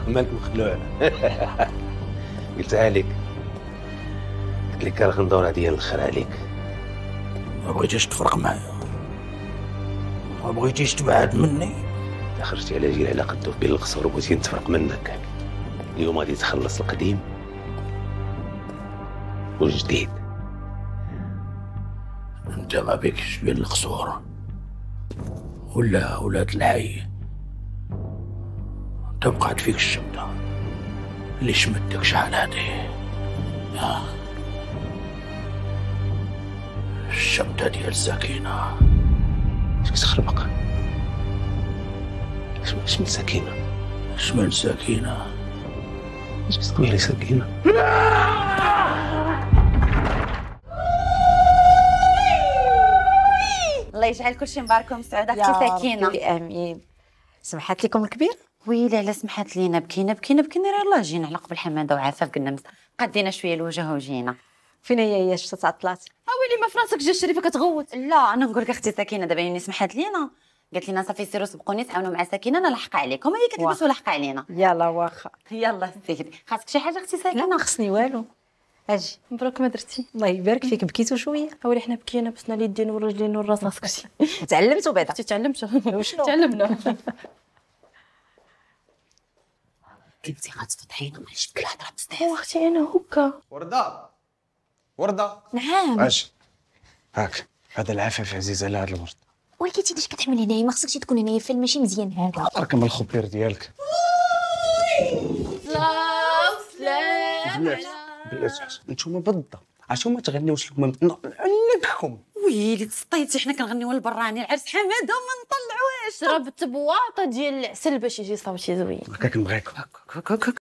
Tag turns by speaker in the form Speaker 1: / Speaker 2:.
Speaker 1: مالك مخلوع؟ قلتها لك، قلت لك راه غندور ديال الخير عليك.
Speaker 2: ما بغيتيش تفرق معايا، ما بغيتيش تبعد مني.
Speaker 1: انت خرجتي على جيل على قدو بين القصور وبغيتي نتفرق منك. اليوم غادي تخلص القديم والجديد.
Speaker 2: انت ما بيكش بين القصور ولا ولاد الحي. انت بقات فيك الشمتة اللي شمتك شحال هادي. الشمتة ديال سكينة.
Speaker 1: اش كتخربق؟ اش من سكينة؟
Speaker 2: اش من سكينة؟
Speaker 1: اش كتقولي لي سكينة؟
Speaker 3: الله يجعل كلشي مبارك ومسعود اختي سكينه.
Speaker 4: امين. سمحت لكم الكبير؟
Speaker 3: ويلي على سمحت لينا، بكينا راه يلاه جينا على قبل حماده وعفاف، قلنا قدينا شويه الوجه وجينا.
Speaker 4: فين هي شتا تعطلات؟
Speaker 3: ويلي ما فراسك جا الشريفه كتغوت. لا انا نقول لك اختي سكينه دابا يعني سمحت لينا، قالت لنا صافي سيروا سبقوني تعاونوا مع سكينه انا لاحقه عليكم، هي كتلبس ولاحقه علينا.
Speaker 4: يلا واخا.
Speaker 3: يلا سيدي، خاصك شي حاجه اختي
Speaker 4: لا
Speaker 3: سكينه؟
Speaker 4: ما خصني والو. اجي.
Speaker 5: مبروك ما درتي.
Speaker 4: الله يبارك فيك، بكيتو شويه؟
Speaker 5: اولي حنا بكينا بسنا اليدين والرجلين والراس اسكتي.
Speaker 4: تعلمتوا بعدا؟
Speaker 5: تعلمت
Speaker 4: وشنو؟
Speaker 5: تعلمنا.
Speaker 3: كنتي غتفضحينا، معليش بدك الهضره بزاف.
Speaker 5: اختي انا هكا.
Speaker 6: وردة
Speaker 5: نعم.
Speaker 6: اش هاك هذا العفاف عزيز على هذا الورد.
Speaker 7: ولكن علاش كتعمل هنايا؟ ما خصكش تكون هنايا، الفيلم ماشي مزيان هذا.
Speaker 6: راك من الخبير ديالك. بلاتي نتوما بالضبط عشان ما تغنيوش لكم نعلمكم.
Speaker 3: ويلي تسطيتي، حنا كنغنيو البراني العرس حماده وما نطلعوهاش.
Speaker 5: شربت بواطه ديال العسل باش يجي صوتي زوين.
Speaker 6: هكاك نبغيكم.